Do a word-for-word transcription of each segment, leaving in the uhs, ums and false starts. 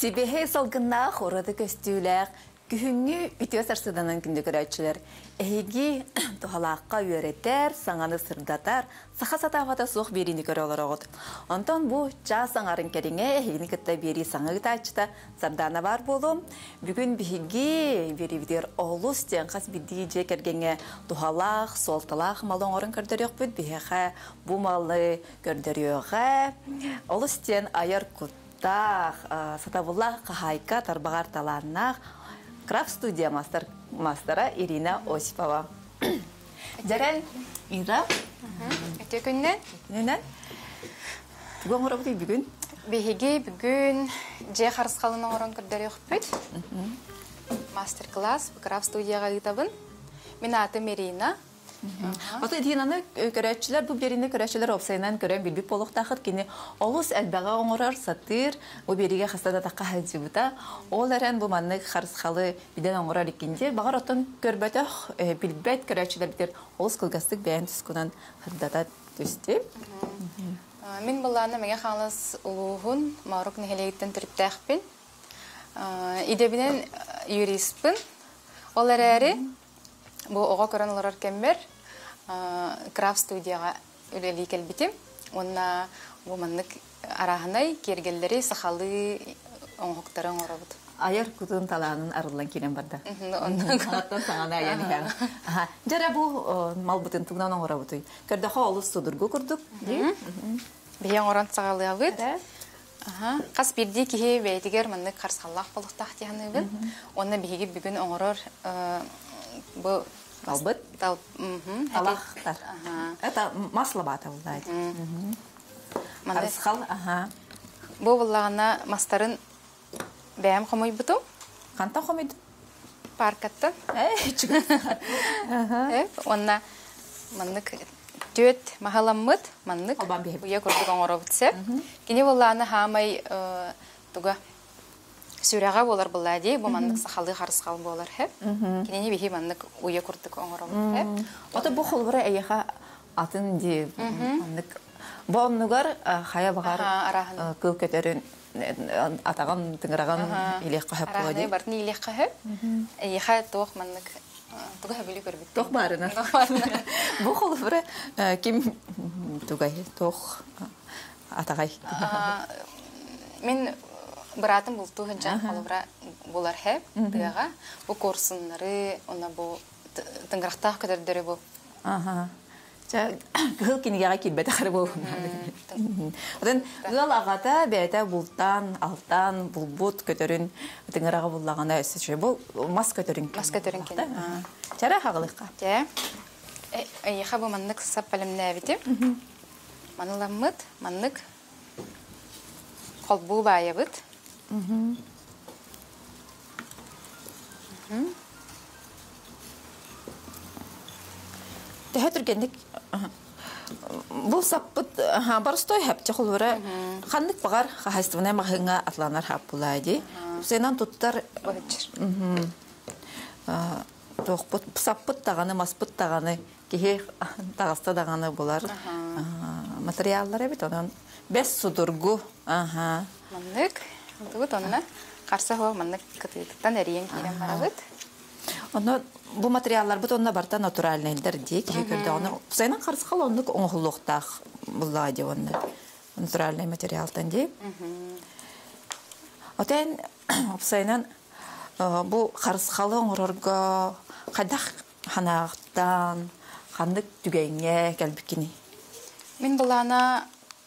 Сибеhe салгынна хорады көстүләк, күһүңү үтөс арсыданан күндө көрөчүлөр. Эги тухалакка үйрөтер, саңаны сырдатар, саха сатавата сух берини көрөлөр огот. Онтон бу жа саңарын кериңе эни кытта бери саңы тачта сардана бар болум. Бүгүн биги берибидер олус тен кас биди же кергенге тухалак, солталак малоңорун көрдөрөкпүт биха бу малды көрдөрөөгө. Олус тен аяр кут Сатавулла Кахайка Тарбагар Таланнах Крафт студия мастер мастера Ирина Осипова. Жаран Ира. Өте күннен? Ненен? Бүгін ғырабыды бүгін? Беге бүгін же қарысқалының орын күрдері өкпет. Мастер-класс крафт студияға ұйтабын. Мен атым Ирина. Аты динаны көрәтчілер, бұл беріне көрәтчілер опсайынан көрән білбіп болуқтақыт кені олыс әлбәға оңырар сатыр, бұл беріге қастада таққа әлжі бұта. Ол әрән бұл манны қарысқалы биден оңырар екенде, бағар оттан көрбәтіқ білбәт көрәтчілер бітер олыс қылғастық бәйін түскінен қырдата түсті. Мен бұланы мәге қаңлас ұлуғын мағруқ нәхелегіттен түріптәқпін. Идебінен юристпін. Ол әрәрі бұл оға көрін олар кәмбер крафт студияға өлелі кәлбетім. Онна бұл маннық арағынай кергелдері сақалы оңғықтарын ора бұд. Аяр күтін таланын арылан келен барды. Аттан саңаны аяны кәң. Жара бұл мал бұтын тұғынан оңғыра бұды. Көрдіға олыс судырғы күрдік. Бейен оран сағалы абыд. Қас бірді кейі бәйтігер маннық қарсқаллақ болықтақ дейіні бұд. Онна бейге бүгін оңғырар бұл Талбыт? Талақтар. Это масло бата бұлдайды. Қарысқал, аха. Бұл бұллағына мастарын бәйім қомай бұтым? Қанта қомайды? Паркаттан. Әй, чүгін. Онна маннық төт мағаламмыд, маннық ұя көрдік оңыра бұтсы. Кені бұллағына хамай тұға Сүрәға болар бұлады, бұл маңнық сақалы қарысқал болар хәп. Кенені бейі маңнық ұя күрдік оңырым хәп. Ота бұл қолбыры әйеға атын деп. Бұл онығар қая бағар көл көтерін атаған, тыңыраған илек қағып болады. Арағыны бардың илек қағып. Әйеға тоқ маңнық тұға әбілі көрбет. Тоқ барына. Бұл қолбыры кем тұғай, тоқ атағай. Мен Бұратым бұл туғын жан қолыбыра болар хәп, тұяға. Бұл корсынлары, оны бұл тыңғырақтақ көдердері бұл. Ғыл кенегеға келбәті қары бұл. Ғыл ағата бәйті бұлттан, алттан, бұлбұт көтерін тыңғыраға бұллағана өсі. Бұл мас көтерін. Мас көтерін кен. Чара қағылыққа? Айыға бұл маннық сап пәлімні әбетім. Маныламыд, маннық қолбу бая бұд. Тәһә түргендік бұл саппыт барыстой әпте қолбыры қандық бағар қағайстывына мағыңа атланар хап бұлайды. Сенан тұттар саппыт тағаны, маспыт тағаны, кейі тағаста тағаны болар материалдар әбет. Онын бәс судыргу. Маңнық. Бұд онына қарсы хоқ маңнық күтілдіктен әрейін кейден бара бұд. Бұл материаллар бұд онына барта натуральныйлар дейк. Сайынан қарсы қал онық оңғылықтақ бұллады онына. Натуральный материалтан дейк. Отен сайынан бұл қарсы қалы оңғырға қайдақ қанағықтан, қандық түгенге кәлбіккені. Мен бұлана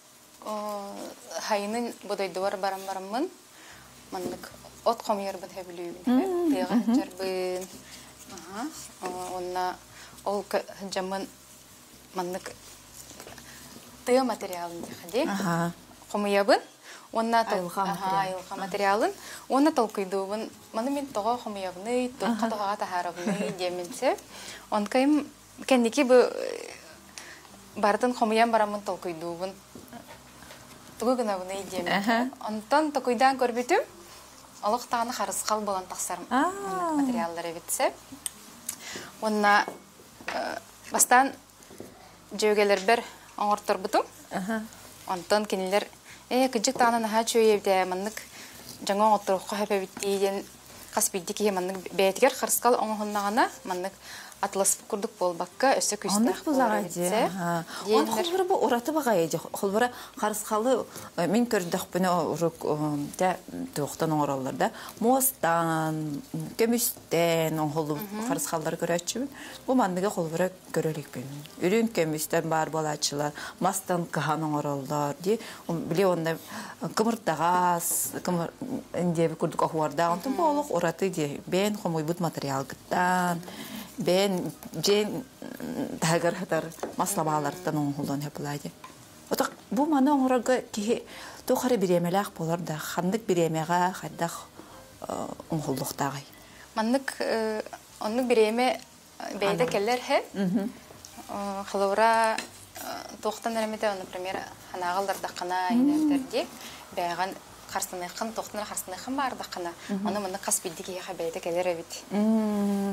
хайының бұдайдуар барам-барамын. Маңнық от қомер бұд әбілуін. Тыға жарбын. Онна ол жамын маңнық тыға материалын дегенде. Қомиябын. Айылға материалын. Онна толқыйдуын. Маны мен тоға қомиябыны, тоққа тоғаға тахарабыны деменсе. Онкайым кәндекі бардың қомиян барамын толқыйдуын. Тұғы ғына бұны едемін. Онтан тұқыйдан көрбетім, олықтағаны қарысқал болан тақсарым материалдар әбетсе. Онна бастан жөгелер бір оңыртыр бұтым. Онтан кенелер, е, күджік тағынан аға чөй ебде, мұнық жаңа оттурукка хепебиттииден каспидди кие маннык бетигер харскал оңохуннагана маннык атлас курдук болбакка өсө күстах боларыдзе. Он холбара бу ораты багай эди. Холбара харскалы мен көрдөх буны урук да токтон оралларда. Мостан, көмүстен он холу харскаллар көрөчүбүн. Бу мандыга холбара көрөлүк бен. Үрүн көмүстен бар балачылар, мастан кахан ораллар ди. Биле онда кымыртагас, кымыр инде курдук ахуарда, онтон болук ораты ди. Бен хомойбут материал гыттан. Бен жен тагар хатар маслабалардан оңгулдан хеплайды. Отак бу мана оңрага ки тохары биремелак болар да хандык биремега хаддах оңгулдуктагы. Маннык онны биреме бейде келлер хе. Халора тохтан эремете, например, ханагалдарда кана инерди. Беган карсыныкын тохтан карсыныкын бар да кана. Аны мында каспиддиги хабейде келер бит.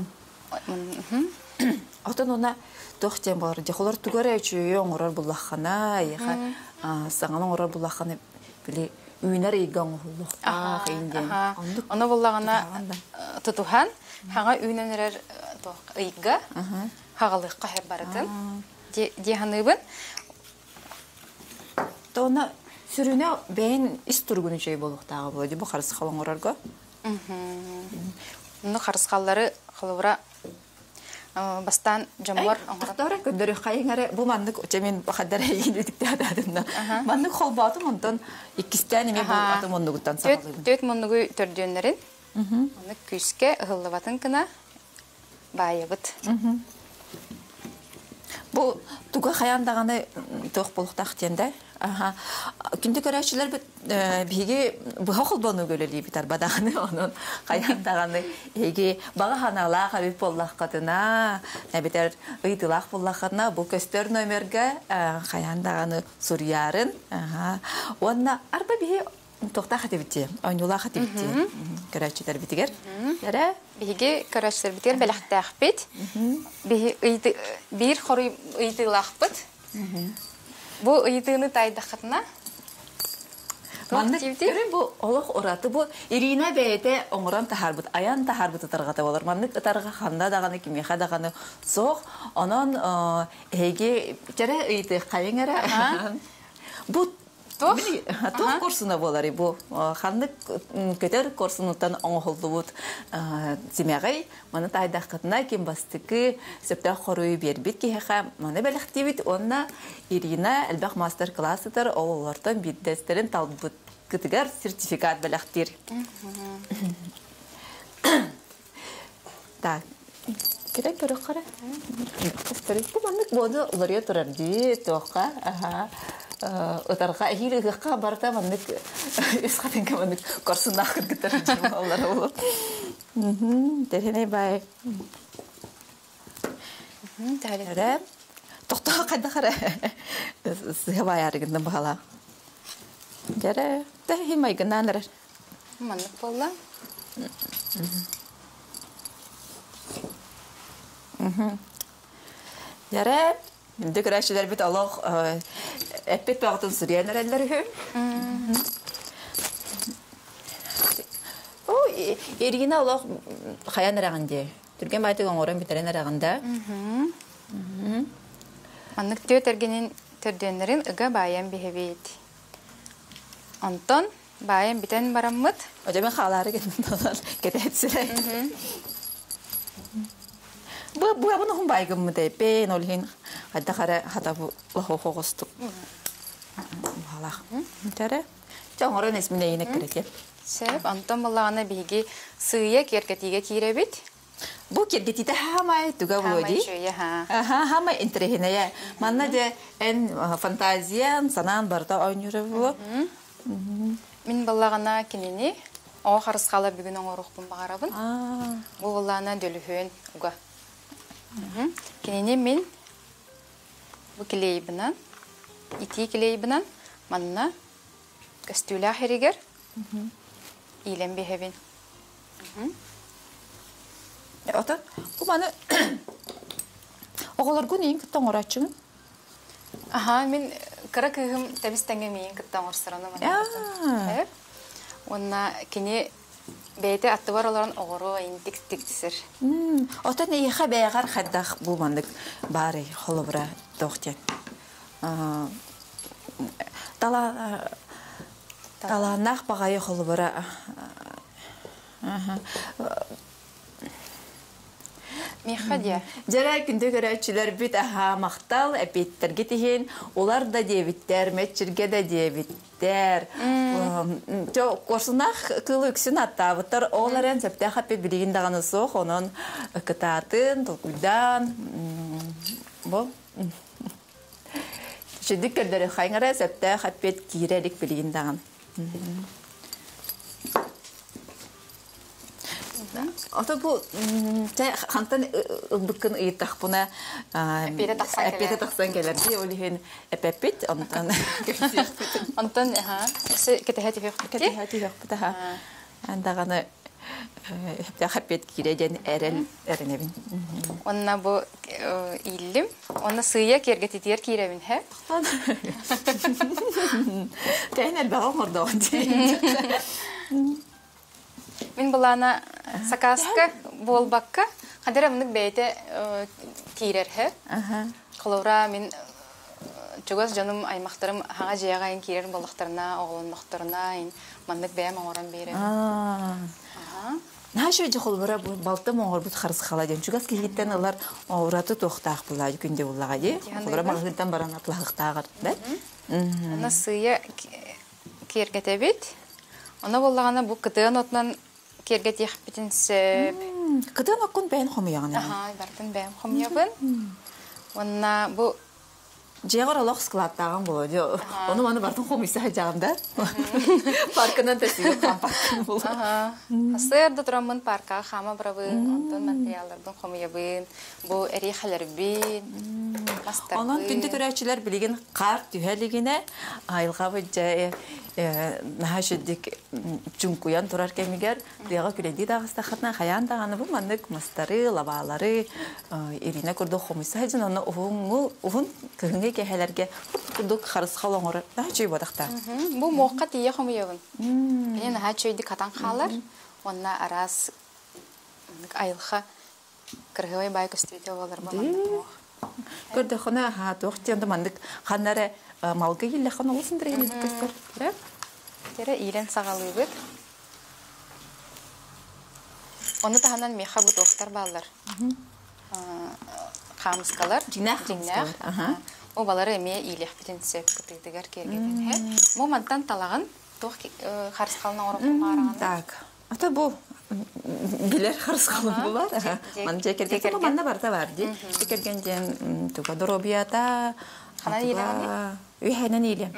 Атын она тохтен бар. Дехолар тугара үчү оңорор буллахана, яха саңан оңорор буллахана били үйнөр ийган буллах инде. Аны буллагана тутухан, хага үйнөнөр ийга, хагалыкка хеп баратын. Ди ханыбын. Тона сүрүнө бен истургуну жей болуктагы болду. Бу карыс халоңорорго. Муну карыскаллары халыбыра бастан жамор аңгара көндөрү кайыңары бу мандык өчөмен бахадар ийгилдикте ададында. Мандык холбатым онтон иккистен эме бу атым ондугуттан сакалып. Төт мондугу төрдөннөрүн. Аны күскө ыллыбатын кына байыбыт. Бу туга хаяндаганы тох болуктак тенде. Аха. Күндө көрөчүлөр биги бу холбону көлөлү битар бадаганы онун каяндаганы эги бага ханалак абип боллаккатына, битер ыйтылак боллаккатына бу көстөр номерге каяндаганы сурьярын. Аха. Онна арба биги тохта хатыбитти, ойнула хатыбитти. Көрөчүлөр битигер. Яра биги көрөчүлөр битигер белактакпит. Биги ыйты бир хорой ыйтылакпыт. Бу ыйтыны тайдакатына. Мандык көрүн бу олох ораты бу Ирина бейте оңран тахарбыт, аян тахарбыт таргата болор. Мандык тарга ханда даганы кимеха даганы сох, анан эге жара ыйты кайыңара. Бу Тох курсуна болары бу. Хандык көтөр курсунутан оңголдубут зимягай, маны тайдакытына ким бастыкы сөптө хоруй бербит ки ха, маны белектибит онна Ирина элбак мастер классытыр, олортон биддестерин талбыт кытыгар сертификат белектир. Так. Керек көрөк кара. Кыстырып бу мандык боду уларга турар ди, тока. Аха. Отарга хилигка барта мандык исхатен кемандык корсунак кытыр жамалар болуп. Мм, дерене бай. Мм, дәре. Тохта кайда кара. Сыгабай арыгында бала. Дәре, дә химай гынанар. Мандык болла. Мм. Дәре, инде көрәчләр бит Аллах эппет багытын сүрәнәр әлләре. О, Ирина Аллах хаянарагынде. Түргән байтыгын орын битеренарагында. Мм. Мандык төтергенин төрдөннөрүн ыга баян бихебит. Антон баян битен бараммыт. Өҗәмен халары кетәтсиләр. Бу бу абыны хум байгыммы деп, бен олхин хадда хара хата бу лохохостук. Балах. Тәре. Жаңорын исмине ине керек. Сеп, Антон балагына биги сыя керкетиге киребит. Бу керкетите хамай туга булоди. Аха, хамай интерехинея. Манна де эн фантазиян санан барда ойнюры бу. Мин балагына кинени о харыскала бүгүн оңорукпун багарабын. Бу балагына дөлүхөн уга. Кинени мен бу клейбинан, ити клейбинан манна кастула херигер. Илем бехевин. Ата, бу маны оголор күнин кыттан орачын. Аха, мен кара кыгым табистенге мен кыттан орсыраны мана. Онна кини бейте аттыбар оларын оғыру интик тиктисер. Отан ийха бәйгар хаддах булмандык бары холобра тохтен. Тала таланах багай холобра. Михадия. Жара күндө көрөчүлөр бүт аха мактал эпеттерге тиген, олар да дебиттер, метчирге да дебиттер. Жо корсунах кылы үксүн аттабыттар, оларын септе хаппе билигин даганы сох, онун кытатын, толкуйдан. Бо. Шедик көрдөрө хайңара септе хаппет кирелик билигин даган. Ото бу хантан ылбыккын ыйттах буна эппете таксан келерди олихин эпеппит онтан Антон, ага. Кетехати хёкпут. кетехати хёкпут аха. Андаганы хаппет киреден эрел эренебин. Онна бу иллим. Онна сыя кергетитер киребин, хэ? Тәйнәл бага мордо. Мин булана сакаска болбакка хадера мындык бейте кирер хэ. Аха. Колора мин чугас жаным аймактарым хага жайгайын кирер болуктарына, оголонмактарына ин мандык бәм оңоран бере. Аа. Ага. Наша же холбара балта моңор бут харыс халаден. Чугас кигиттен алар ораты тохтак булай күндө булага ди. Холбара магынтан баран атлахтагыр, да? Ана сыя кергетебит. Ана боллагана бу кытын отнан кергетих битинсе. Кытын аккун бәйн хомыягына. Ага, бартын бәм хомьябын. Онна бу Жегор алох складтаган болду. Оны маны бартын хомыйса хажагында. Паркынан тесиге кампакын болду. ага. Хасырда турамын парка хама брабын, онтон материаллардын хомьябын. Бу эрихалербин. Онан күндө көрөчүлөр билген кар түһөлүгүнө айылга быжа нахашыдык чункуян турар кемигер бияга күледи дагыста хатна хаян даганы бу мандык мастары лабалары ирина көрдө хомыса хажын аны угун угун кыгынга кехелерге күндүк харыс халоңор нахачы бодакта. Бу моққа тие хомьябын. Мен нахачыйды катан халар. Онна арас айылга кыргыбай бай көстүйтө болор бу. Көрдө хона ха тохтенде мандык ханнары малга килле хан олсын диреген дикестер. Да? Тере илен сагалыбыт. Оны таханан меха бу доктор баллар. Хамскалар, жинах жинах. Ага. О балары эме илех битенсе кытыдыгар кергенен хэ. Момантан талаган тох харскална орып барган. Так. Ата бу билер харскалын булар. Ман жекерге манна барта бар ди. Жекергенден туга доробията. Ханан илен. Уй ханан илен.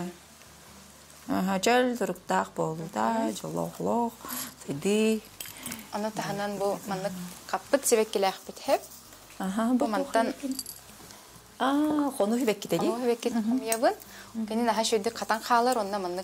Ага, жал туруктак болуда, жолохлох, сиди. Аны таханан бу манны каппыт себеккелах бит хеп. Ага, бу мантан а, хону хебек китеди. Хону хебек кит хомьябын. Кени наха шөйдү катан халар онна манны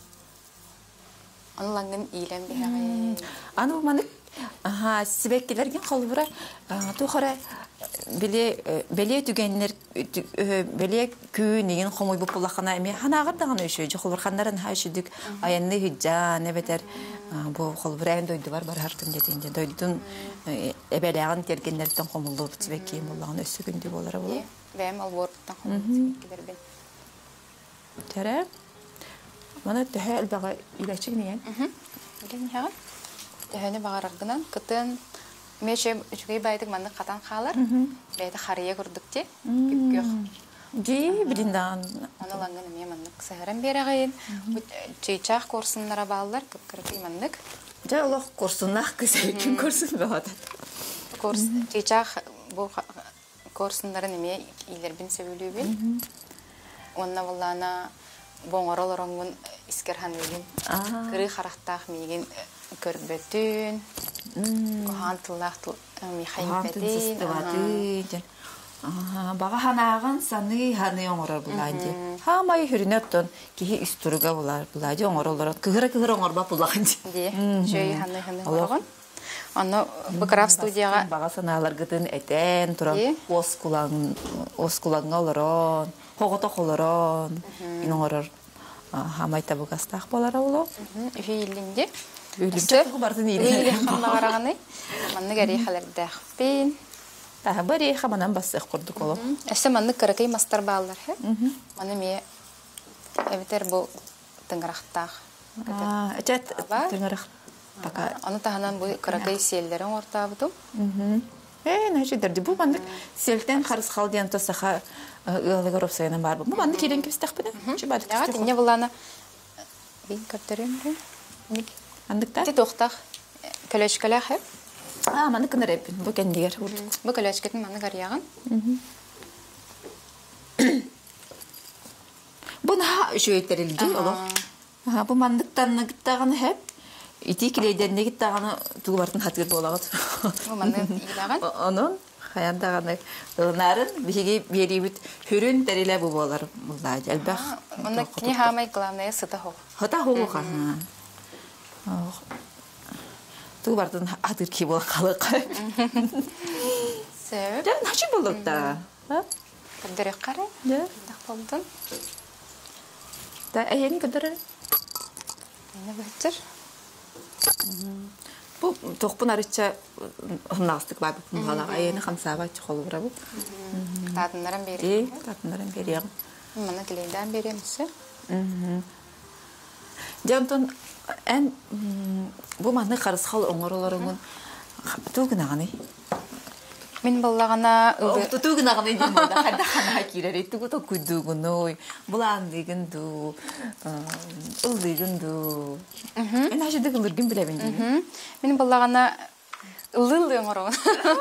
анлангын илен бихагай. Аны манны ага, себеккелерген холбура тухара биле беле түгеннер беле күнеген хомой бу булахана эме ханагыр даган өшө жохолбур ханнарын хашыдык аянны хиджа небетер бу холбуран дойду бар бар хартын дединде дойдун эбеляган тергеннерден хомулду себекки буллаган өсө күндү болора боло. Бем алборттан хомулду себеккелербен. Тара мана тахал бага илачыгнен. Мм. Билен хаган. Таханы багараргынан кытын меше үчгей байдык манны катан халар. Бейде харыя көрдүк те. Күккөх. Ди билиндан. Аналанган эме манны сахаран берагайын. Чейчах курсуннара баллар кыркыры маннык. Да Аллах курсунах кесекин курсын баат. Курс чейчах бу курсуннарын эме илербин себөлүбүн. Онна буллана боңоролороңун искерханыбын. Кыры характах меген көрбөтүн. Хантылахтыл михайбетин. Ага, бага ханаган саны ханы оңорор буланди. Хамай хүрүнөттөн кихи истурга булар булади оңоролор. Кыгыра-кыгыра оңорба булаганди. Ди. Жөй ханы ханы оңоргон. Аны быкрав студияга бага саналар гытын этен туран оскулан оскуланга олорон, хогото холорон, иноңорор. хамай табугастах болара улу. Үйілінде. Үйлімче бардын ири. Үйілі қамағарағаны. Манны гәрей қалардақпен. Таға бір ейха манан бассық құрдық олу. Әсі манны кыракай мастар бағалар. Маны ме әбітер бұл тыңғырақтақ. Әчәт тыңғырақ. Аны тағынан бұл кыракай селдерін ортабыдым. Э, нәжидерді. Бұл бандық селтен қарыз қалдиян тосаға ұялығы ропсайынан бар бұл. Бұл бандық ерен кебістақ біне? Яға, тіне бұланы бейін көптерем бі. Андықта? Ти тоқтақ көлөшкілі әп. А, маны кінір әпін. Бұл кәндегер. Бұл көлөшкетін маны ғарияғын. Бұл наға жөйтерілді олық. Бұл мандықтан нағыттағын әп. Ити килейдеріне кеттағаны туғы бартын қатыр болағыд. Маны игілаған? Оның қаяндағаны ұлнарын бігеге берейбіт хүрін тәрелі бұл болар. Әлбәқ. Оны кіне хамай главное сыта хоқ. Хота хоқ. Туғы бартын қатыр кей бола қалық. Сөп. Жа, нашы болдық та. Күрдірек қары? Да. Дақ болдың? Да, әйені күрдірі? Мені бұттыр. Бұл тоқпын арыча ұнағыстық бар бұл қалаға. Әйені қамсаға айтшы қолы бұра бұл. Татынларын берем. Ей, татынларын берем. Мұны келейден беремісі? Жантон, ән бұл маңны қарысқал оңыр оларыңын тұғын ағаны? Мен болағана... Тұғын ағаны дейм олда. Қайда қана керер. Тұғы тұғы күдігін ой. Бұл аңдығын ду. Ұлдығын ду. Ән ажыдық ұлыргін білемін дейм. Мен болағана ұлылы оңырығын.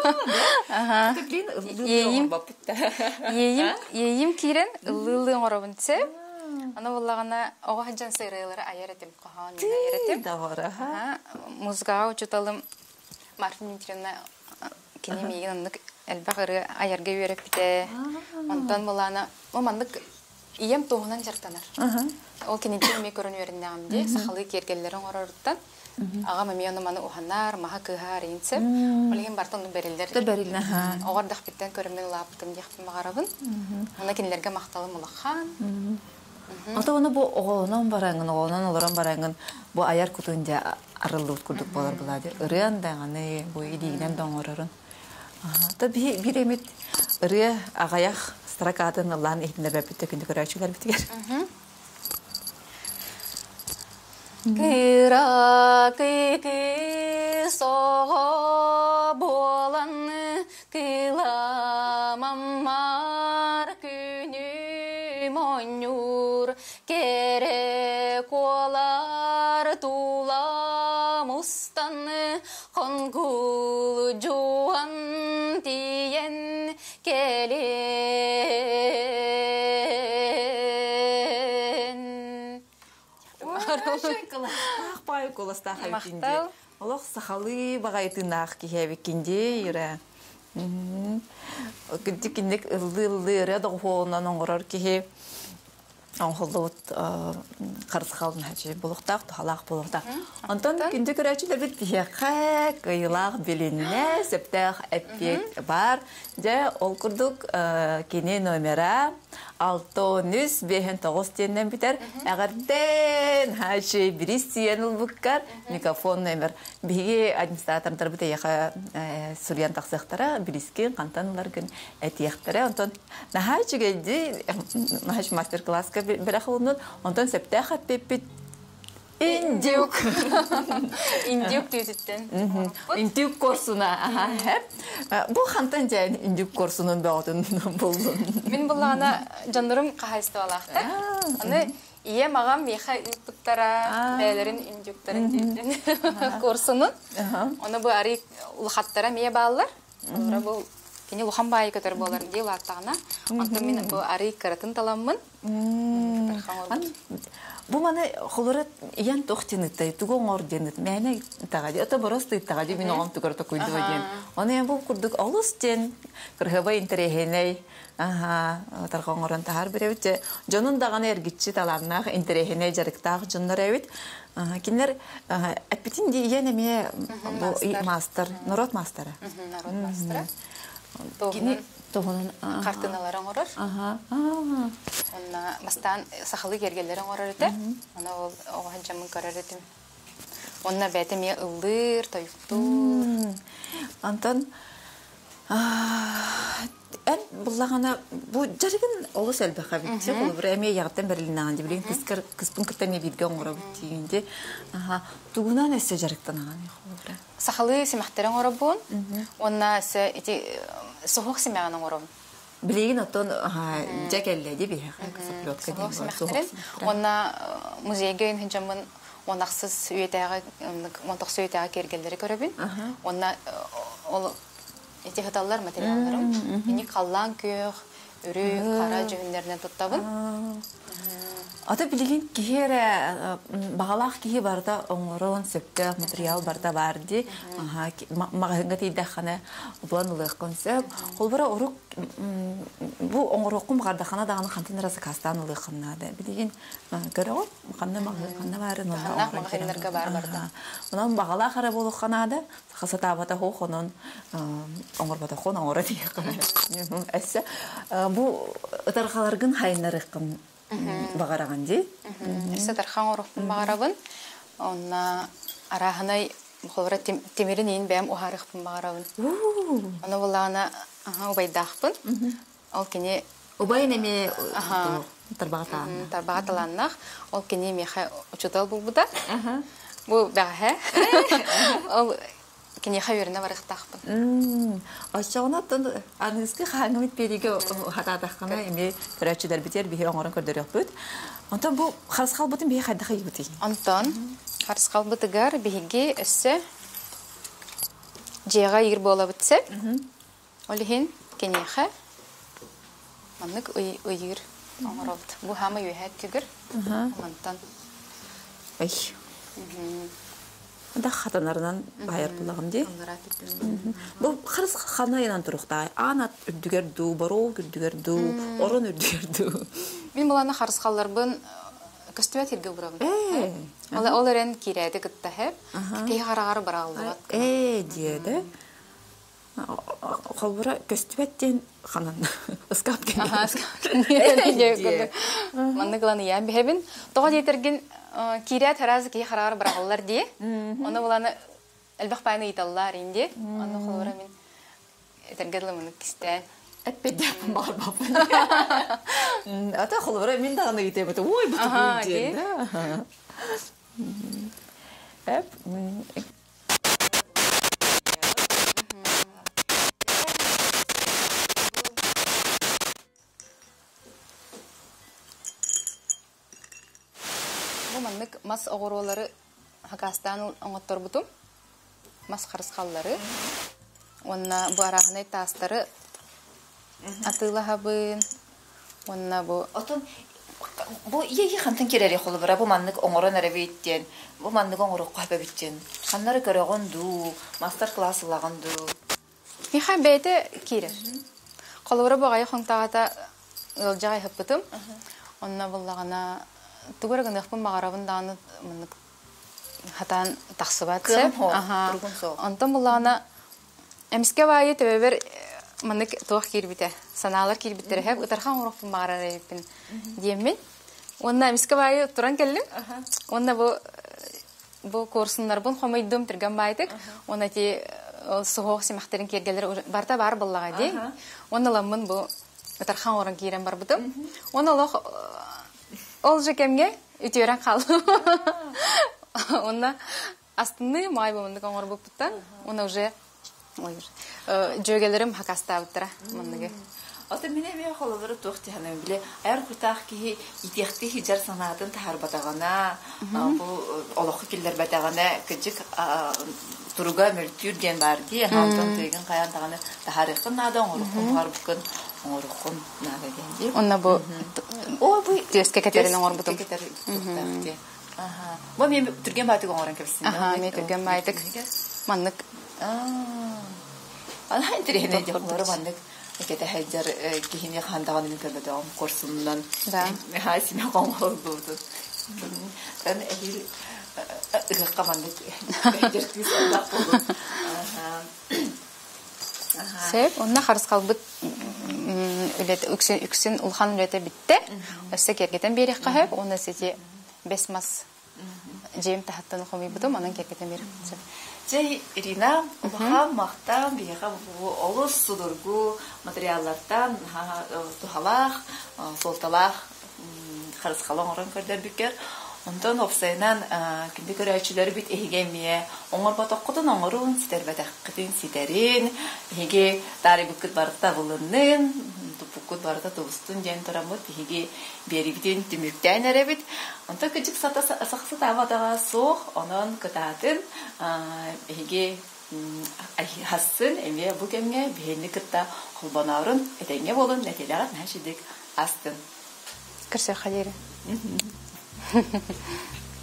Ейім керен ұлылы оңырығын тсе. Аны болағана оға хаджан сайрайлары аяр етім. Қоған аяр етім. Музғаға ұчыталым Мартин Дмитриевна кені мейген андық әлбақ ұры аярға өріп біте. Онтан болағана, о мандық ием тоғынан жартанар. Ол кенеден мей көрін өрінде ағамде, сақалы кергелерін орырыттан. Аға мәмей оны маны ұханар, маға кыға рейінсіп. Олеген бартан ұн бәрелдер. Оғардақ біттен көрімен лаптым деқпім мағарабын. Оны кенелерге мақталым ұлаққан. Ата оны бұл оғылынан бараңын, оғылынан оларан бараңын, бұл аяр күтінде арылы өткірдік болар бұладыр. Үріян даңаны, бұл едігінен доңырырын. Та бір емет үрі ағаяқ стракадың ұлан ехінде бәбітті күнді көрәчілер бітігер. Кыра кыйкы соға болан кыламамар күні монюр керек олар тула мұстан қонгул жуан тиен келен. Ақпай қоласта қайтынде. Олық сақалы бағайтынақ кейбекінде үйрі. Күнді кіндік ұлды-ұлды үрі доғуынан оңғырар кейб. Оңғылды қарыз қалдың әчі болуқтақ, тұхалақ болуқтақ. Онтан күнді көрәчілер біт бейқақ, ұйылақ білінне, сөптәқ әппет бар. Жа ол күрдік кене номера алты он үч беш тогуз теннен бітер. Әғірден әчі біріс тиен ұлбыққар микрофон номер. Беге администратордар біт еқа сүриян тақсықтара біріскен қантанылар күн әтияқтары. Онтан нәхәчі келді, нәхәчі мастер-класска бір ақылының, онтан сөптәқ әппет біт Индюк. Индюк түйдіттен. Индюк корсуна. Бұл қантан жәйін индюк корсунын бәғытын болдың? Мен бұлағына жандарым қағайсты алақты. Оны ие маған меха үйтбіттара бәлерін индюктарын дейден корсунын. Оны бұл әрі ұлғаттара мие бағылар. Бұл кені ұлған байы көтер болар дей ұлғаттағына. Онтан мен бұл әрі қаратын таламын. Бұл маны қолырат иян тоқтенітті, түгін орденет, мәне тағады, өті бұрысты тағады, мен оғам түгірті көйді өден. Оны ең бұл күрдік олыс ден, кірғыба интерехеней, тарған орын тағар бір әвітте, жонын дағаны әргітші таламнақ, интерехеней жарықтағы жонлар әвіт. Кенлер әппетінде иян әме мастер, народ мастері. Народ мастері. Тоғының қартыналарын ұрыр. Онна бастан сахалы кергелерин орар ите. Ана ол оған жамын көрөр этим. Онна бәте ме ылдыр, тойукту. Антон Эн буллагана бу жаргын олус элбаха битсе, бул бир эме ягыттан берилинаган ди билген кыскыр кыспын кыртан бирген гора битигинде. Аха, тугунан эсе жарыктанаган бир. Сахалы семахтерен орабун. Онна эсе ити сохок семяган орабун. Билеген отон аха жакелле ди бир кысыплотка ди. Онна музейге инжамын онаксыз үйетеге монток сөйтеге кергелдери көрөбүн. Онна ол эти хаталлар материалларым. Ини каллан көк, үрү, кара жөнлөрүнөн туттабын. Ата билген киһере багалах киһи барда оңорон сөптө материал барда барди. Аха, магазинга тийдахана булан улык концепт. Холбара орук бу оңороккун бардахана даганы хантын разы кастан улыкнады. Билген көрөгө кандай магазинга бары нолла магазиндарга бар барда. Унан багалах ара болуканада хасатабата хохонон оңорбата хон оңора дийкан. Эссе бу ытаргаларгын хайнарыкын багараган ди. Эссе тархан орукпун багарабын. Онна араханай холбара темирин ин бэм ухарыкпын багарабын. Аны булана убайдахпын. Ол кини убайын эме тарбагатаан. Тарбагаталаннах. Ол кини меха учутал булбуда. Бу бага. Ол кини хайырына барыктахпын. Ашчагынаттан анысы хаңымыт бериге хататахкана эме көрөчүлөр битер бихи оңорон көрдөрөкпүт. Антон бу харыскал бутун бихи хайдахы юти. Антон харыскал бутыгар бихиге эссе жега ир бола битсе. Олихин кениха маннык уйыр оңорот. Бу хама юхат күгөр. Антон. Ай. Да хатанарынан байыр булагым ди. Бу харыс ханайынан турукта. Ана үрдүгөрдү, бароо үрдүгөрдү, орон үрдүгөрдү. Мен буланы харыскалларбын көстүбөт ирге бурабын. Э. Ала оларен киреди гытта хеп. Кей харагар баралдыгат. Э, диеде. Холбура көстүбөттен ханан ыскап кен. Аха, ыскап. Манны кыланы ян бехебин. Тога жетерген киря таразы кей харагар бараллар ди. Аны буланы элбак пайны италлар инде. Аны холбура мен этергелемин кистен. Эппедеп бар бапын. Ата холбура мен дагы итебет. Ой, буту ди. Эп Маннык мас огоролары Хакастан оңоттор бутум. Мас харыскаллары. Онна бу арахнай тастары атылахабын. Онна бу отон бу ие хантын керери холбура бу маннык оңорон арабиттен. Бу маннык оңорок кайбабиттен. Ханнары көрөгөндү, мастер класс лаганды. Миха бете кирер. Холбура багай хонтагата ылжай хыппытым. Онна буллагана тугурган яхпын магарабын даны мынык хатан таксыбат сеп. Аха. Антон булана эмиске байы тебер мынык туак кирбите. Саналар кирбиттер хеп утархан урукпын магарарайпын диеммен. Онна эмиске байы туран келдим. Онна бу бу курсундар бун хомойдум тирган байтык. Онна ти сохок семахтерин кергелер барта бар буллага ди. Онна ламын бу утархан уран кирен бар бутум. Онна лох Ол же кемге үтөрөн кал. Онна астыны май болмунду коңор болуптан. Оны уже ой. Жөгелерим хакастабыттыра мындыгы. Ата мене мен холовары тохти ханам биле. Аяр кутак ки итехти хижар санатын тахар батагана, бу олоху киллер батагана кичик туруга мөлтүр ден бар ди. Хантон деген каян таганы тахарыкын надан олоху бар букын. Оңорукун нагаденди. Онна бу О бу теске кетерин оңор бутум. Аха. Бу мен түрген байтык оңоран кепсин. Аха, мен түрген байтык. Маннык. Аа. Ана интернет жолдору маннык. Кете хаҗар кихине хандаган мен көрдө ом курсундан. Да. Мен хасиме оңор булду. Мен эхил ыркамандык. Хаҗар кис алдап булду. Аха. Сеп, онна харыскалбыт үксен үксен улхан үлете битте. Өссе кергетен берек кахып, оны сети бесмас жем тахаттан хомый бутум, анан кергетен берек. Жей Ирина, улаха мактан бияга олус судургу материаллардан тухалах, солталах, харыскалан орын көрдер бикер. Онтон опсайнан кинде көрәчүләр бит ehigemiye, оңор батаккыдан оңорун ситербәтәккытын ситерин, эһиге тари букыт барта булыннын, тупукут барта тубустун жен торамыт эһиге берибитин түмүктән әрәбит. Онта кичик сата саксы тавадага сох, онон кытатын эһиге хасын эме бу кемге бехенли кытта кулбанарын этеңге болун нәтиләгәт näшидик астын. Кирсе хәйре.